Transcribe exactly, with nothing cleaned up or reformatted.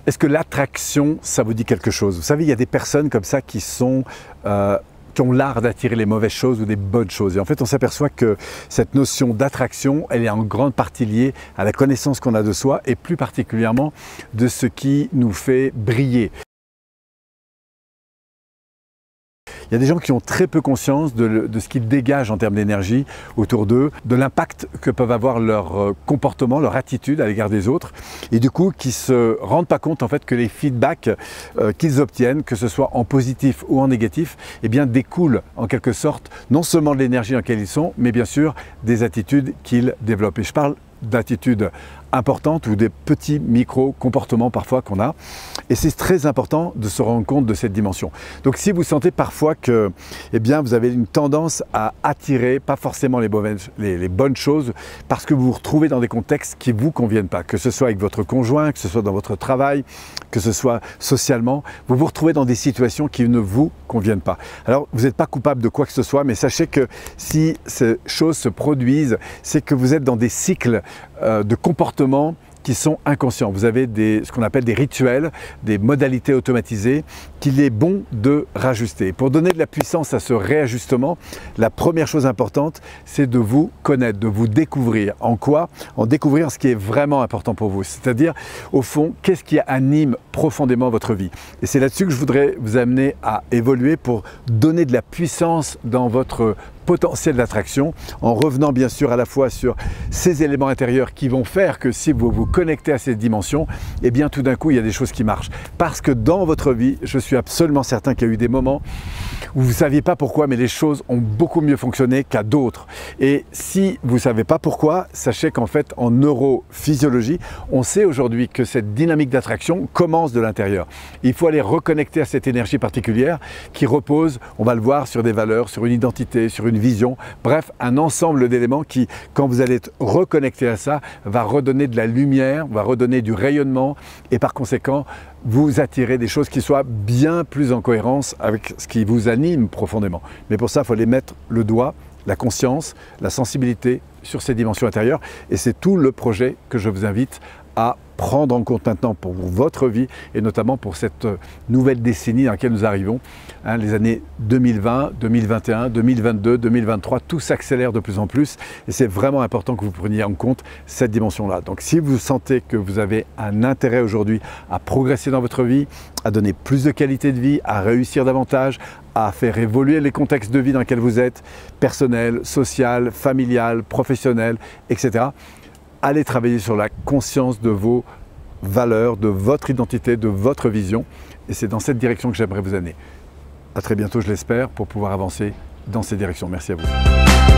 Est-ce que l'attraction, ça vous dit quelque chose? Vous savez, il y a des personnes comme ça qui sont... Euh, qui ont l'art d'attirer les mauvaises choses ou des bonnes choses. Et en fait, on s'aperçoit que cette notion d'attraction, elle est en grande partie liée à la connaissance qu'on a de soi et plus particulièrement de ce qui nous fait briller. Il y a des gens qui ont très peu conscience de, de ce qu'ils dégagent en termes d'énergie autour d'eux, de l'impact que peuvent avoir leur comportement, leur attitude à l'égard des autres, et du coup qui ne se rendent pas compte en fait que les feedbacks euh, qu'ils obtiennent, que ce soit en positif ou en négatif, eh bien découlent en quelque sorte non seulement de l'énergie dans laquelle ils sont, mais bien sûr des attitudes qu'ils développent. Et je parle d'attitudes importantes ou des petits micro-comportements parfois qu'on a. Et c'est très important de se rendre compte de cette dimension. Donc si vous sentez parfois que eh bien, vous avez une tendance à attirer pas forcément les, mauvaises, les, les bonnes choses parce que vous vous retrouvez dans des contextes qui ne vous conviennent pas, que ce soit avec votre conjoint, que ce soit dans votre travail, que ce soit socialement, vous vous retrouvez dans des situations qui ne vous conviennent pas. Alors vous n'êtes pas coupable de quoi que ce soit, mais sachez que si ces choses se produisent, c'est que vous êtes dans des cycles euh, de comportement qui sont inconscients. Vous avez des, ce qu'on appelle des rituels, des modalités automatisées qu'il est bon de rajuster. Pour donner de la puissance à ce réajustement, la première chose importante, c'est de vous connaître, de vous découvrir. En quoi? En découvrir ce qui est vraiment important pour vous. C'est-à-dire, au fond, qu'est-ce qui anime profondément votre vie? Et c'est là-dessus que je voudrais vous amener à évoluer pour donner de la puissance dans votre potentiel d'attraction, en revenant bien sûr à la fois sur ces éléments intérieurs qui vont faire que si vous vous connectez à cette dimension, eh bien tout d'un coup il y a des choses qui marchent. Parce que dans votre vie, je suis absolument certain qu'il y a eu des moments où vous ne saviez pas pourquoi, mais les choses ont beaucoup mieux fonctionné qu'à d'autres. Et si vous ne savez pas pourquoi, sachez qu'en fait en neurophysiologie, on sait aujourd'hui que cette dynamique d'attraction commence de l'intérieur. Il faut aller reconnecter à cette énergie particulière qui repose, on va le voir, sur des valeurs, sur une identité, sur une vision, bref, un ensemble d'éléments qui, quand vous allez être reconnecté à ça, va redonner de la lumière, va redonner du rayonnement et par conséquent, vous attirez des choses qui soient bien plus en cohérence avec ce qui vous anime profondément. Mais pour ça, il faut aller mettre le doigt, la conscience, la sensibilité sur ces dimensions intérieures et c'est tout le projet que je vous invite à prendre en compte maintenant pour votre vie et notamment pour cette nouvelle décennie dans laquelle nous arrivons. Hein, les années deux mille vingt, deux mille vingt et un, deux mille vingt-deux, deux mille vingt-trois, tout s'accélère de plus en plus et c'est vraiment important que vous preniez en compte cette dimension-là. Donc si vous sentez que vous avez un intérêt aujourd'hui à progresser dans votre vie, à donner plus de qualité de vie, à réussir davantage, à faire évoluer les contextes de vie dans lesquels vous êtes, personnel, social, familial, professionnel, et cetera, allez travailler sur la conscience de vos valeurs, de votre identité, de votre vision. Et c'est dans cette direction que j'aimerais vous amener. À très bientôt, je l'espère, pour pouvoir avancer dans ces directions. Merci à vous.